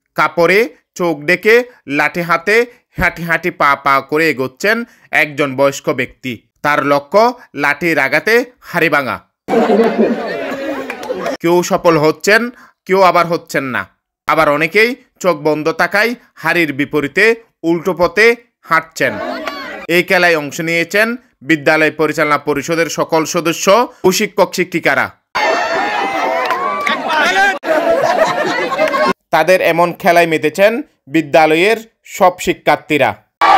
কাপড়ে চোখ ডেকে লাঠি হাতে হাঁটি হাঁটি পা পা করে এগোচ্ছেন একজন বয়স্ক ব্যক্তি। তার লক্ষ্য লাঠির আঘাতে হাড়ি ভাঙা। কেউ সফল হচ্ছেন, কেউ আবার হচ্ছেন না। আবার অনেকেই চোখ বন্ধ থাকায় হাড়ির বিপরীতে উল্টো পথে হাঁটছেন। এই খেলায় অংশ নিয়েছেন বিদ্যালয় পরিচালনা পরিষদের সকল সদস্য ও শিক্ষক শিক্ষিকারা। তাদের এমন খেলায় মেতেছেন বিদ্যালয়ের সব শিক্ষার্থীরা।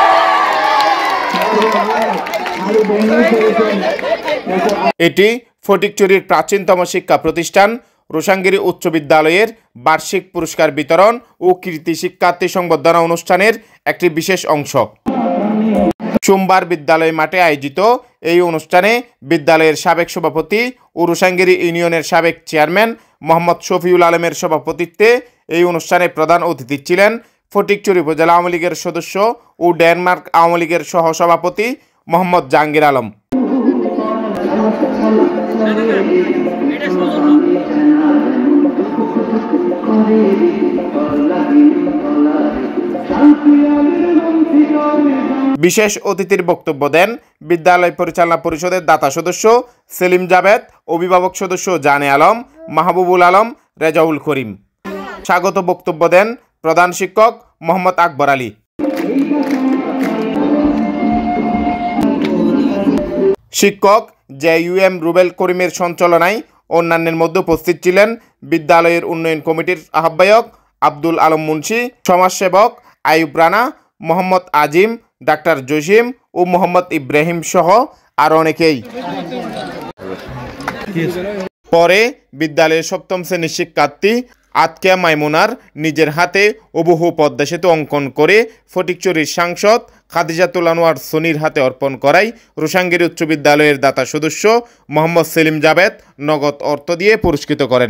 এটি ফটিকছড়ির প্রাচীনতম শিক্ষা প্রতিষ্ঠান রোশানগিরি উচ্চ বিদ্যালয়ের বার্ষিক পুরস্কার বিতরণ ও কৃতি শিক্ষার্থী সংবর্ধনা অনুষ্ঠানের একটি বিশেষ অংশ। সোমবার বিদ্যালয় মাঠে আয়োজিত এই অনুষ্ঠানে বিদ্যালয়ের সাবেক সভাপতি ও রোশানগিরি ইউনিয়নের সাবেক চেয়ারম্যান মোহাম্মদ শফিউল আলমের সভাপতিত্বে এই অনুষ্ঠানে প্রধান অতিথি ছিলেন ফটিকছড়ি উপজেলা আওয়ামী লীগের সদস্য ও ডেনমার্ক আওয়ামী লীগের সহসভাপতি মোহাম্মদ জাহাঙ্গীর আলম। বিশেষ অতিথির বক্তব্য দেন বিদ্যালয় পরিচালনা পরিষদের দাতা সদস্য সেলিম জাবেদ, অভিভাবক সদস্য জানে আলম, মাহবুবুল আলম, রেজাউল করিম। স্বাগত বক্তব্য দেন প্রধান শিক্ষক মোহাম্মদ আকবর আলী। শিক্ষক JUM রুবেল করিমের সঞ্চালনায় অন্যান্যের মধ্যে উপস্থিত ছিলেন বিদ্যালয়ের উন্নয়ন কমিটির আহ্বায়ক আব্দুল আলম মুন্সি, সমাজসেবক আইয়ুব রানা, মোহাম্মদ আজিম, ডাক্তার জসিম ও মোহাম্মদ ইব্রাহিম সহ আরো অনেকেই। পরে বিদ্যালয়ের সপ্তম শ্রেণীর শিক্ষার্থী আতকিয়া মাইমুনার নিজের হাতে হুবহু পদ্মা সেতু অঙ্কন করে ফটিকছড়ির সাংসদ খাদিজাতুল আনোয়ার সোনির হাতে অর্পণ করায় রোশানগিরি উচ্চ বিদ্যালয়ের দাতা সদস্য মোহাম্মদ সেলিম জাবেদ নগদ অর্থ দিয়ে পুরস্কৃত করেন।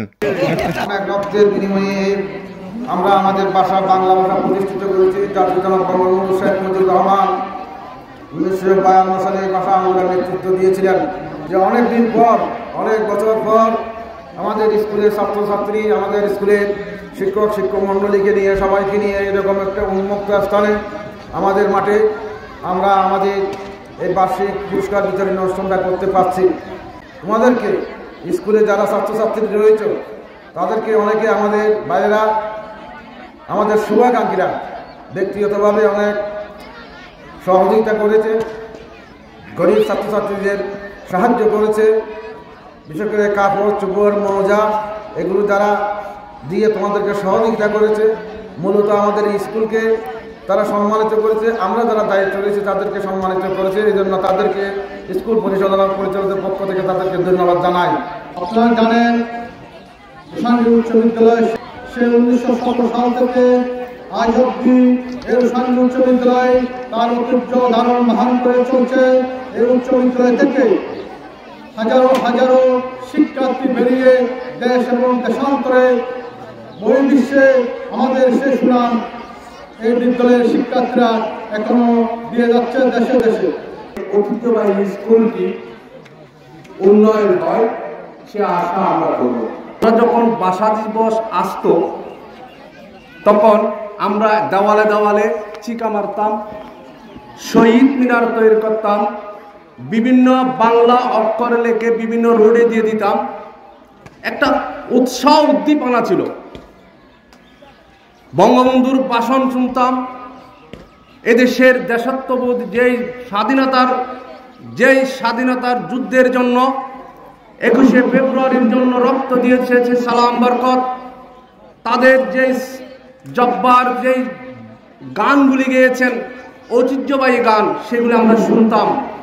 আমরা আমাদের ভাষা বাংলা ভাষা প্রতিষ্ঠিত করেছি। জাতির জনক বঙ্গবন্ধু শেখ মুজিবুর রহমান 1952 সালে এই ভাষা আন্দোলনের নেতৃত্ব দিয়েছিলেন। যে অনেক দিন পর, অনেক বছর পর আমাদের স্কুলের ছাত্রছাত্রী, আমাদের স্কুলের শিক্ষক মণ্ডলীকে নিয়ে, সবাইকে নিয়ে এরকম একটা উন্মুক্ত স্থানে আমাদের মাঠে আমরা আমাদের এই বার্ষিক পুরস্কার বিতরণ অনুষ্ঠানটা করতে পারছি। তোমাদেরকে স্কুলে যারা ছাত্রছাত্রী রয়েছে তাদেরকে অনেকে আমাদের বাইরেরা, আমাদের শুভাকাঙ্ক্ষীরা ব্যক্তিগতভাবে অনেক সহযোগিতা করেছে, গরিব ছাত্রছাত্রীদের সাহায্য করেছে। বিশেষ করে কাপড় চোপড় মোজা এগুলো তারা দিয়ে তোমাদেরকে সহযোগিতা করেছে। মূলত আমাদের স্কুলকে তারা সম্মানিত করেছে। আমরা যারা দায়িত্ব রয়েছে তাদেরকে সম্মানিত করেছে। এই জন্য তাদেরকে স্কুল পরিচালকের পক্ষ থেকে তাদেরকে ধন্যবাদ জানাই। আপনারা জানেন রোশানগিরি উচ্চ বিদ্যালয় সে 1917 সাল থেকে আজ অব্দি এই রোশানগিরি উচ্চ বিদ্যালয় তার ঐতিহ্য ধারণ বহন করে চলছে। এই উচ্চ বিদ্যালয় থেকে হাজারো হাজারো শিক্ষার্থী বেরিয়ে দেশ এবং দেশান্তরে বহির্বিশ্বে আমাদের সে সুনাম এই বিদ্যালয়ের শিক্ষার্থীরা এখনো দিয়ে যাচ্ছে দেশে দেশে। ঐতিহ্যবাহী স্কুলটি উন্নয়ন হয় সে আশা আমরা করব। আমরা যখন ভাষা দিবস আসতো তখন আমরা দেওয়ালে দেওয়ালে চিকা মারতাম, শহীদ মিনার তৈরি করতাম, বিভিন্ন বাংলা অক্ষর লেখে বিভিন্ন রোডে দিয়ে দিতাম। একটা উৎসাহ উদ্দীপনা ছিল। বঙ্গবন্ধুর ভাষণ শুনতাম। এদেশের দেশাত্মবোধ যেই স্বাধীনতার যুদ্ধের জন্য 21শে ফেব্রুয়ারির জন্য রক্ত দিয়েছে সালাম বরকত, তাদের যে জব্বার যেই গানগুলি গেয়েছেন ঐতিহ্যবাহী গান, সেগুলো আমরা শুনতাম।